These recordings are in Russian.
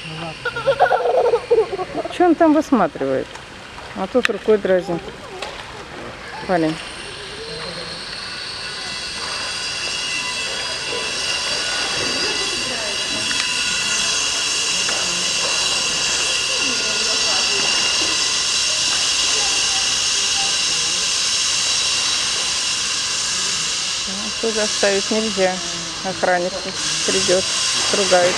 Что он там высматривает? А тут рукой дразнит. Парень. Тут оставить нельзя. Охранник придет, ругает.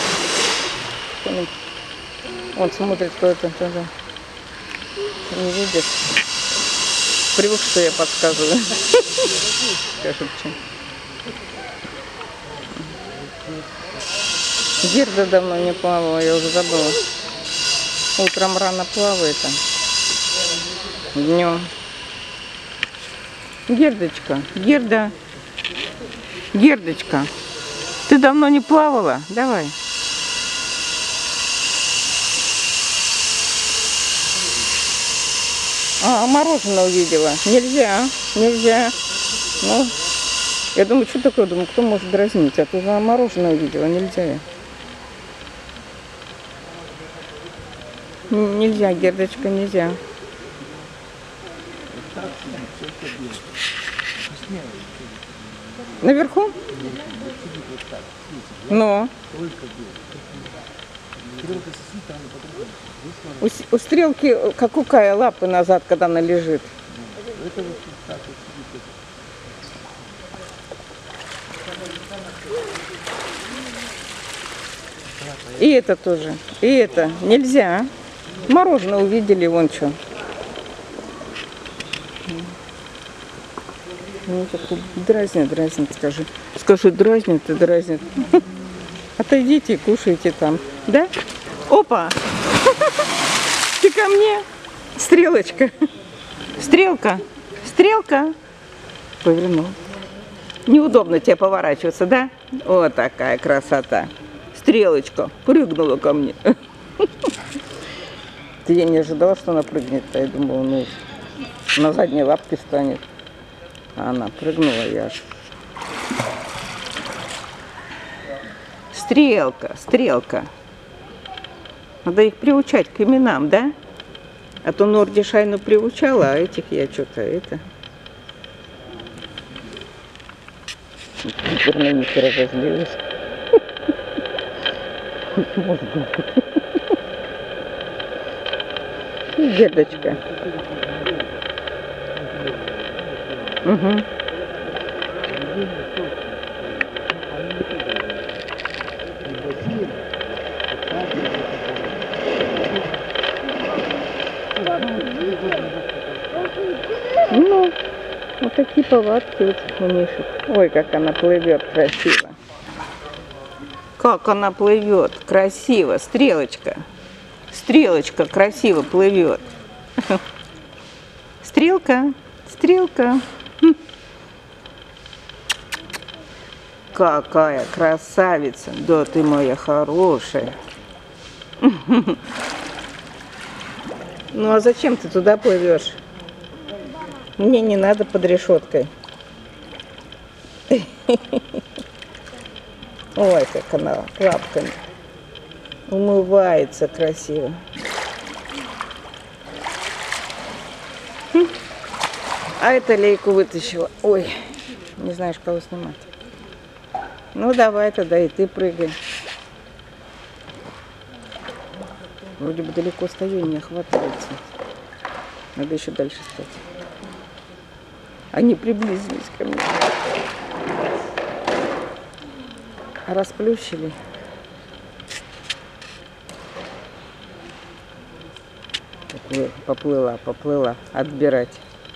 Он смотрит куда-то туда. Не видит. Привык, что я подсказываю. Скажет, что. Герда давно не плавала, я уже забыла. Утром рано плавает, а днем. Гердочка, Герда. Гердочка, ты давно не плавала? Давай. А, мороженое увидела. Нельзя, нельзя. Ну, я думаю, что такое? Думаю, кто может дразнить? А ты за мороженое увидела. Нельзя. Нельзя, Гердочка, нельзя. Наверху? Но. У стрелки, как у Кая, лапы назад, когда она лежит. И это тоже. И это. Нельзя. Мороженое увидели, вон что. Ну, дразнит, скажи. Скажи, дразнит и дразнит. Отойдите и кушайте там. Да? Опа! Ты ко мне? Стрелочка. Стрелка. Стрелка. Повернул. Неудобно тебе поворачиваться, да? Вот такая красота. Стрелочка прыгнула ко мне. Я не ожидала, что она прыгнет. Я думала, ну, на задние лапки станет. А она прыгнула, я аж. Стрелка, стрелка. Надо их приучать к именам, да? А то Норди Шайну приучала, а этих я что-то это. Теперь на них разозлилась. Гердочка. Угу. Ну, вот такие повадки у этих мышек. Ой, как она плывет красиво. Как она плывет красиво. Стрелочка. Стрелочка красиво плывет. Стрелка. Стрелка. Какая красавица. Да ты моя хорошая. Ну а зачем ты туда плывешь? Мне не надо под решеткой. Ой, как она лапками умывается красиво. А это лейку вытащила. Ой, не знаешь, кого снимать. Ну давай тогда и ты прыгай. Вроде бы далеко стою, не охватывается. Надо еще дальше стать. Они приблизились ко мне. Расплющили. Поплыла отбирать.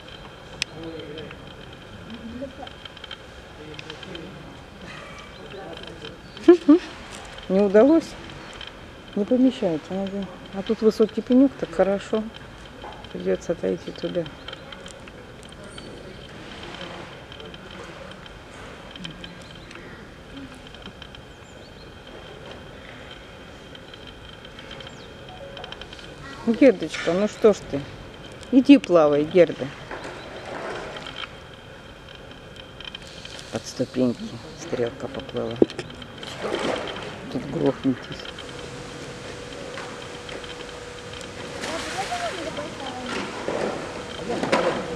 Не удалось? Не помещается. Надо. А тут высокий пенек, так хорошо. Придется отойти туда. Гердочка, ну что ж ты? Иди плавай, Герда. Под ступеньки стрелка поплыла. Тут грохнетесь.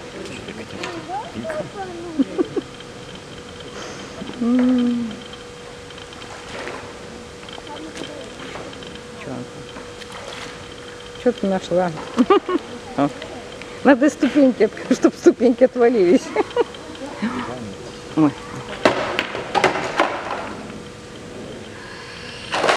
Что ты нашла? Надо ступеньки, чтобы ступеньки отвалились. Ой.